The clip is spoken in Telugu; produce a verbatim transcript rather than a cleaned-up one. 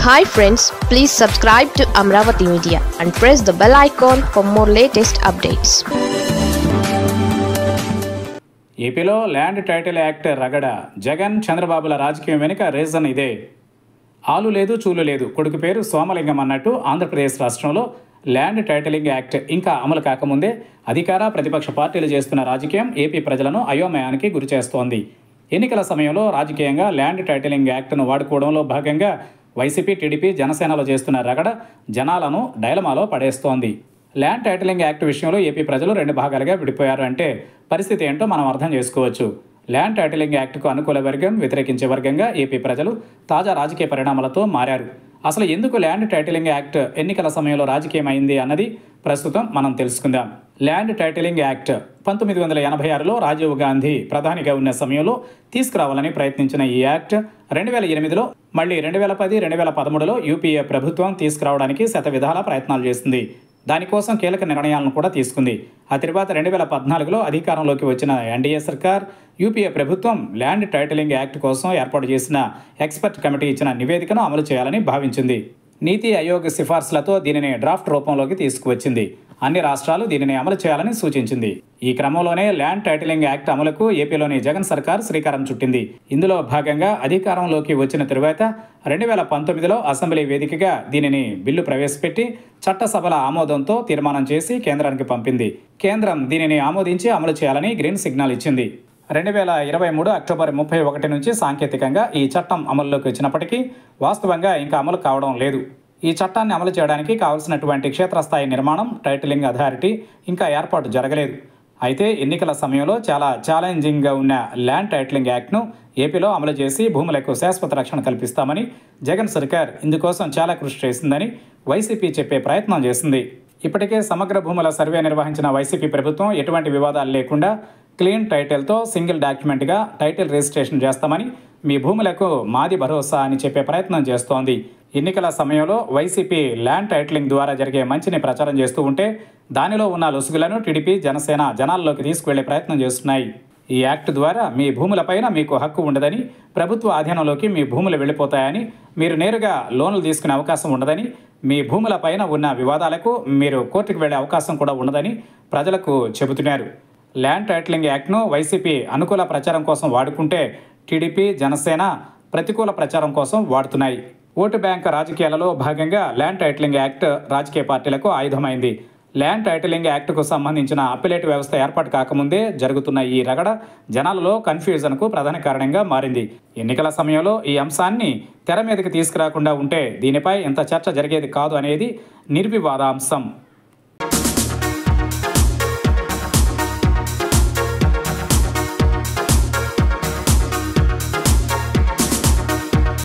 Hi friends, please subscribe to Amravati Media and press the bell icon for more latest updates. ఏపీలో ల్యాండ్ టైటిల్ యాక్ట్ రగడ జగన్ చంద్రబాబుల రాజకీయం వెనుక రీజన్ ఇదే. ఆలు లేదు చూలు లేదు కొడుకు పేరు సోమలింగం అన్నట్టు ఆంధ్రప్రదేశ్ రాష్ట్రంలో ల్యాండ్ టైటిలింగ్ యాక్ట్ ఇంకా అమలు కాకముందే అధికార ప్రతిపక్ష పార్టీలు చేస్తున్న రాజకీయం ఏపీ ప్రజలను అయోమయానికి గురిచేస్తోంది. ఎన్నికల సమయంలో రాజకీయంగా ల్యాండ్ టైటిలింగ్ యాక్ట్ను వాడుకోవడంలో భాగంగా వైసీపీ, టీడీపీ, జనసేనలో చేస్తున్న రగడ జనాలను డైలమాలో పడేస్తోంది. ల్యాండ్ టైటిలింగ్ యాక్ట్ విషయంలో ఏపీ ప్రజలు రెండు భాగాలుగా విడిపోయారు అంటే పరిస్థితి ఏంటో మనం అర్థం చేసుకోవచ్చు. ల్యాండ్ టైటిలింగ్ యాక్ట్కు అనుకూల వర్గం, వ్యతిరేకించే వర్గంగా ఏపీ ప్రజలు తాజా రాజకీయ పరిణామాలతో మారారు. అసలు ఎందుకు ల్యాండ్ టైటిలింగ్ యాక్ట్ ఎన్నికల సమయంలో రాజకీయమైంది అన్నది ప్రస్తుతం మనం తెలుసుకుందాం. ల్యాండ్ టైటిలింగ్ యాక్ట్ పంతొమ్మిది వందల ఎనభై ఆరులో రాజీవ్ గాంధీ ప్రధానిగా ఉన్న సమయంలో తీసుకురావాలని ప్రయత్నించిన ఈ యాక్ట్ రెండు వేల ఎనిమిదిలో మళ్ళీ రెండు వేల పది రెండు వేల పదమూడులో యూపీఏ ప్రభుత్వం తీసుకురావడానికి శతవిధాల ప్రయత్నాలు చేసింది. దానికోసం కీలక నిర్ణయాలను కూడా తీసుకుంది. ఆ తర్వాత రెండు వేల పద్నాలుగులో అధికారంలోకి వచ్చిన ఎన్డీఏ సర్కార్, యూపీఏ ప్రభుత్వం ల్యాండ్ టైటిలింగ్ యాక్ట్ కోసం ఏర్పాటు చేసిన ఎక్స్పర్ట్ కమిటీ ఇచ్చిన నివేదికను అమలు చేయాలని భావించింది. నీతి ఆయోగ్ సిఫార్సులతో దీనిని డ్రాఫ్ట్ రూపంలోకి తీసుకువచ్చింది. అన్ని రాష్ట్రాలు దీనిని అమలు చేయాలని సూచించింది. ఈ క్రమంలోనే ల్యాండ్ టైటిలింగ్ యాక్ట్ అమలుకు ఏపీలోని జగన్ సర్కార్ శ్రీకారం చుట్టింది. ఇందులో భాగంగా అధికారంలోకి వచ్చిన తరువాత రెండు వేల పంతొమ్మిదిలో అసెంబ్లీ వేదికగా దీనిని బిల్లు ప్రవేశపెట్టి చట్టసభల ఆమోదంతో తీర్మానం చేసి కేంద్రానికి పంపింది. కేంద్రం దీనిని ఆమోదించి అమలు చేయాలని గ్రీన్ సిగ్నల్ ఇచ్చింది. రెండు వేల ఇరవై మూడు అక్టోబర్ ముప్పై ఒకటి నుంచి సాంకేతికంగా ఈ చట్టం అమల్లోకి వచ్చినప్పటికీ వాస్తవంగా ఇంకా అమలు కావడం లేదు. ఈ చట్టాన్ని అమలు చేయడానికి కావలసినటువంటి క్షేత్రస్థాయి నిర్మాణం, టైటిలింగ్ అథారిటీ ఇంకా ఏర్పాటు జరగలేదు. అయితే ఎన్నికల సమయంలో చాలా ఛాలెంజింగ్గా ఉన్న ల్యాండ్ టైటిలింగ్ యాక్ట్ను ఏపీలో అమలు చేసి భూములకు శాశ్వత రక్షణ కల్పిస్తామని జగన్ సర్కార్ ఇందుకోసం చాలా కృషి చేసిందని వైసీపీ చెప్పే ప్రయత్నం చేసింది. ఇప్పటికే సమగ్ర భూముల సర్వే నిర్వహించిన వైసీపీ ప్రభుత్వం ఎటువంటి వివాదాలు లేకుండా క్లీన్ టైటిల్తో సింగిల్ డాక్యుమెంట్గా టైటిల్ రిజిస్ట్రేషన్ చేస్తామని, మీ భూములకు మాది భరోసా అని చెప్పే ప్రయత్నం చేస్తోంది. ఎన్నికల సమయంలో వైసీపీ ల్యాండ్ టైటిలింగ్ ద్వారా జరిగే మంచిని ప్రచారం చేస్తూ ఉంటే దానిలో ఉన్న లొసుగులను టీడీపీ, జనసేన జనాల్లోకి తీసుకువెళ్లే ప్రయత్నం చేస్తున్నాయి. ఈ యాక్ట్ ద్వారా మీ భూములపైన మీకు హక్కు ఉండదని, ప్రభుత్వ ఆధీనంలోకి మీ భూములు వెళ్ళిపోతాయని, మీరు నేరుగా లోన్లు తీసుకునే అవకాశం ఉండదని, మీ భూములపైన ఉన్న వివాదాలకు మీరు కోర్టుకు వెళ్లే అవకాశం కూడా ఉండదని ప్రజలకు చెబుతున్నారు. ల్యాండ్ టైటిలింగ్ యాక్ట్ను వైసీపీ అనుకూల ప్రచారం కోసం వాడుకుంటే టీడీపీ, జనసేన ప్రతికూల ప్రచారం కోసం వాడుతున్నాయి. ఓటు బ్యాంక్ రాజకీయాలలో భాగంగా ల్యాండ్ టైటిలింగ్ యాక్ట్ రాజకీయ పార్టీలకు ఆయుధమైంది. ల్యాండ్ టైటిలింగ్ యాక్ట్కు సంబంధించిన అప్పిలేట్ వ్యవస్థ ఏర్పాటు కాకముందే జరుగుతున్న ఈ రగడ జనాలలో కన్ఫ్యూజన్కు ప్రధాన కారణంగా మారింది. ఎన్నికల సమయంలో ఈ అంశాన్ని తెర మీదకి తీసుకురాకుండా ఉంటే దీనిపై ఇంత చర్చ జరిగేది కాదు అనేది నిర్వివాదాంశం.